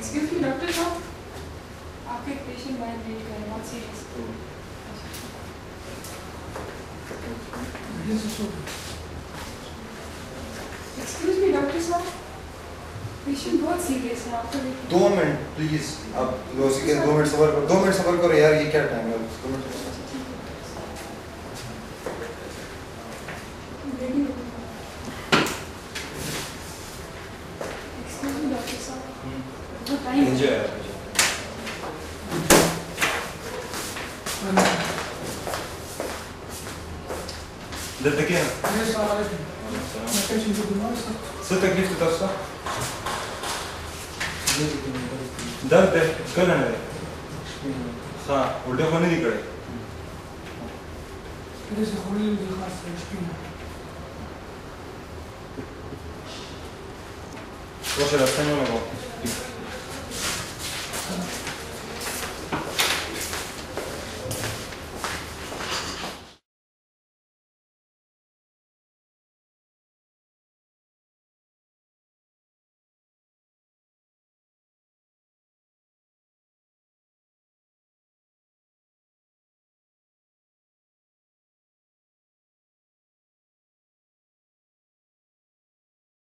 Excuse me, doctor साहब, आपका एक पेशेंट बाहर वेट कर रहा है, बहुत सीरियस। Excuse me, डॉक्टर साहब, पेशेंट बहुत सीरियस है, आपका वेट। 2 मिनट प्लीज, अब 2 मिनट सबर करो यार, ये क्या टाइम है? 2 मिनट। Excuse me, डॉक्टर साहब, बहुत टाइम है। ده كده صوتك ليفت تصح ده كده انا صح وده هون دي كده ليش خلي لي خاص مشكله وش الثاني ولا